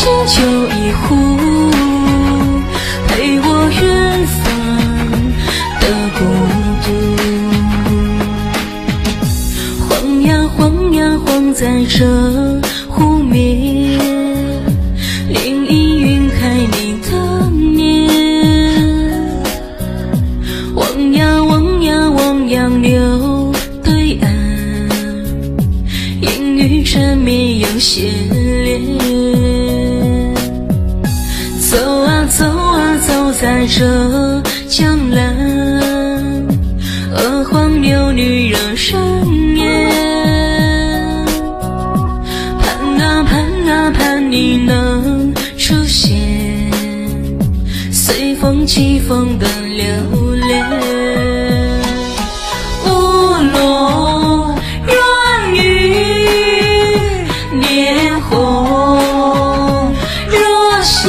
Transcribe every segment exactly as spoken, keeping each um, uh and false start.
心酒一壶，陪我远方的孤独。晃呀晃呀晃在这湖面，涟漪晕开你的面。望呀望呀望洋流对岸，烟雨缠绵有牵连。走啊走啊走在这江南，娥皇牛女惹人厌。盼啊盼啊盼你能出现，随风起风的流连。乌龙软玉脸红若血，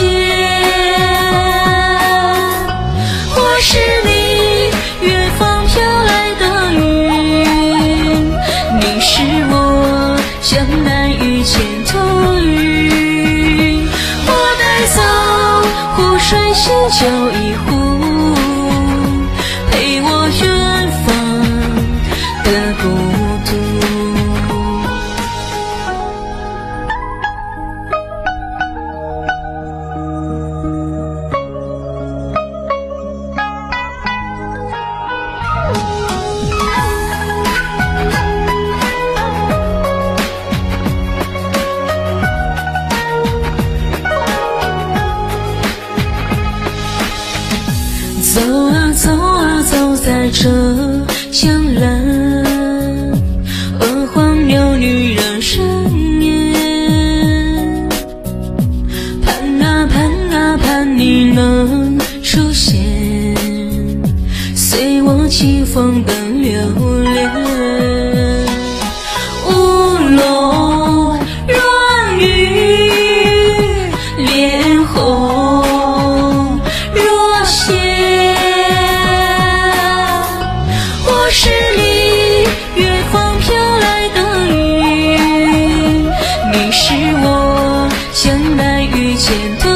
我是你远方飘来的云，你是我江南遇见的云。我带走湖水新酒一壶，陪我远方的孤独。走啊走啊走在这江南，娥皇牛女惹人厌。盼啊盼啊盼你能出现，随我起风的流连。乌龙软玉脸红若血，我是你远方飘来的云，你是我江南遇见的